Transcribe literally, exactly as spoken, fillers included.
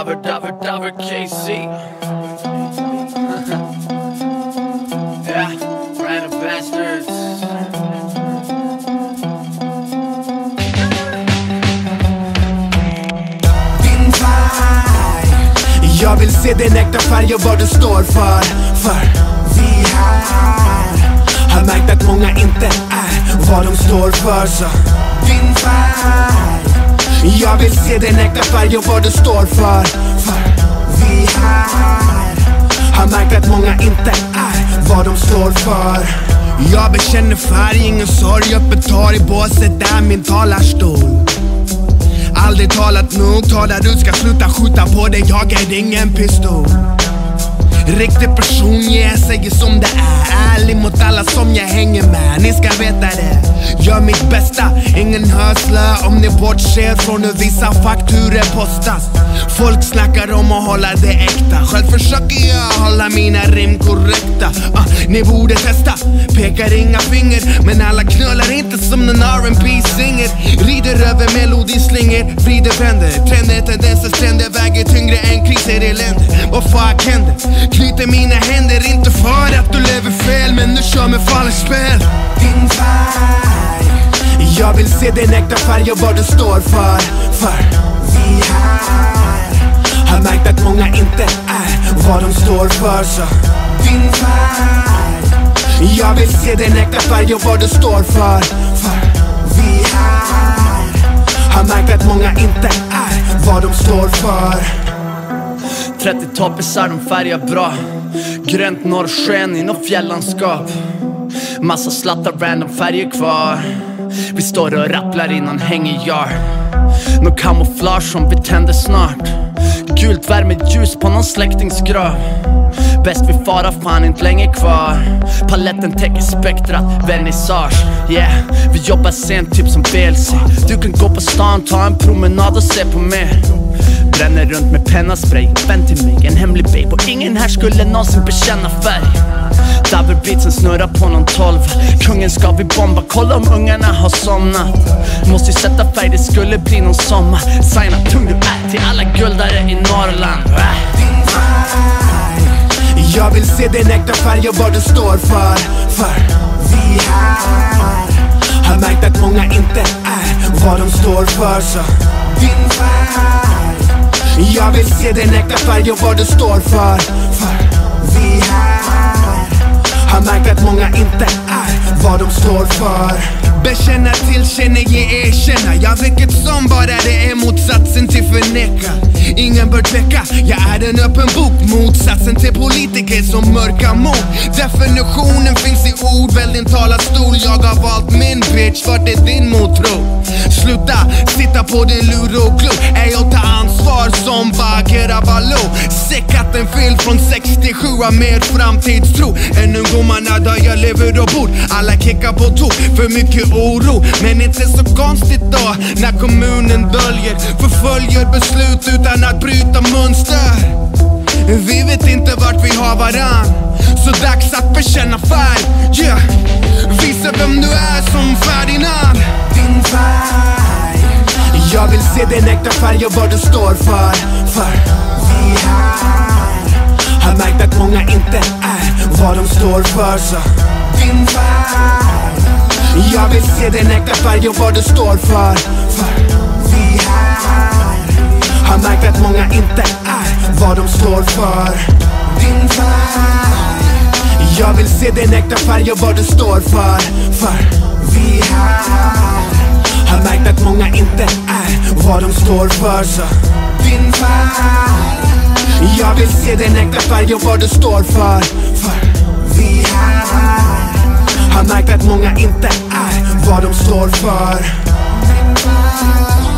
Dabber, dabber, dabber, K C. Yeah, random bastards. Din färg, jag vill se din äkta färg och vad du står för. För vi här har märkt att många inte är vad de står för. Så din färg, jag vill se din äkta färg och vad du står för. För vi här har märkt att många inte är vad de står för. Jag bekänner färg, ingen sorg, öppet tar i båset, där min talarstol. Aldrig talat nog, talar du ska sluta skjuta på dig, jag är ingen pistol. Riktig person, jag säger som det är, ärlig mot alla som jag hänger med, ni ska veta det. Gör mitt bästa, ingen hösla om ni bortser från hur vissa fakturer postas. Folk snackar om att hålla det äkta, själv försöker jag hålla mina rim korrekta. uh, Ni borde testa, pekar inga finger, men alla knölar inte som någon R and B-singer. Rider över melodislingor, vrider vänder, trender, tendenser, stränder, väger tyngre än kriser, elände. Vad fuck händer? Knyter mina händer, inte för att du lever fel, men du kör med falskspel. Din färg, jag vill se din äkta färg och vad du står för. För vi här har märkt att många inte är vad de står för. Så din färg, jag vill se din äkta färg och vad du står för. För vi här har märkt att många inte är vad de står för. trettio toppisar, de färgar bra. Grönt norrsken i något fjällandskap. Massa slattar, random färger kvar. Vi står och rapplar i någon hängejar. Nå kamouflage som vi tänder snart. Gult värmer ljus på någon släktingsgrav. Bäst vi fara, fan inte länge kvar. Paletten täcker spektrat, vernissage. Yeah, vi jobbar sent typ som B L C. Du kan gå på stan, ta en promenad och se på mig. Bränner runt med pennaspray, vän till mig, en hemlig babe. Och ingen här skulle någonsin bekänna färg. Dabberbeatsen snurrar på någon tolv. Kungen ska vi bomba, kolla om ungarna har somnat. Måste ju sätta färg, det skulle bli någon sommar. Signa tung du är till alla guldare i Norrland. Din färg, jag vill se din äkta färg och vad du står för. För vi här har märkt att många inte är vad de står för. Så din färg, jag vill se din äkta färg och vad du står för. För vi här har märkt att många inte är vad de står för. Bekänna, tillkänna, ge, erkänna. Jag vilket som bara det är motsatsen till förneka. Ingen bör tveka, jag är en öppen bok. Motsatsen till politiker som mörka mord. Definitionen finns i ord, väl din talarstol. Jag har valt min bitch, vart är din motro? Sluta sitta på din lur och klo. Är jag ta ansvar som Bagheera Baloo. Se katten fylld från sextiosju har mer framtidstro än ungdomarna där jag lever och bor. Alla kickar på tok, för mycket oro. Men inte så konstigt då när kommunen döljer, förföljer beslut utan att bryta mönster. Vi vet inte vart vi har varann, så dags att bekänna färg. Yeah, visa vem du är som Ferdinand. Din färg, jag vill se din äkta färg och vad du står för. För vi här har märkt att många inte är vad de står för. Så din färg, jag vill se din äkta färg och vad du står för. För vi här har märkt att många inte är vad de står för. Din färg, jag vill se din äkta färg och vad du står för. För vi här har märkt att många inte är vad de står för. Så din färg, jag vill se din äkta färg och vad du står för. För vi här har märkt att många inte är vad de står för.